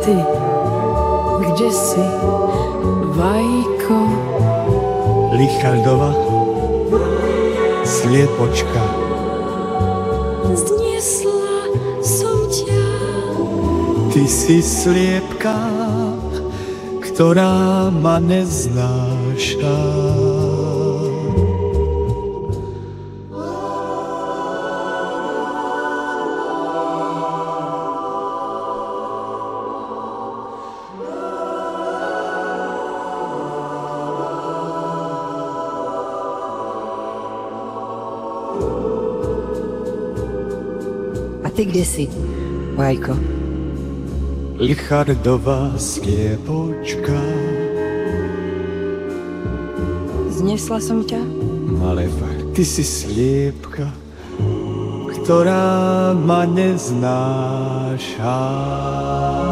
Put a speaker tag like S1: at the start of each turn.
S1: ty, kde si, Vajko?
S2: Lichaldova, sliepočka.
S1: Zniesla som ťa.
S2: Ty si sliepka, ktorá ma neznáša.
S3: A ty kde si, Vajko?
S2: Lichardová sliepočka.
S3: Znesla som ťa?
S2: Maleva, ty si sliepka, ktorá ma neznáša.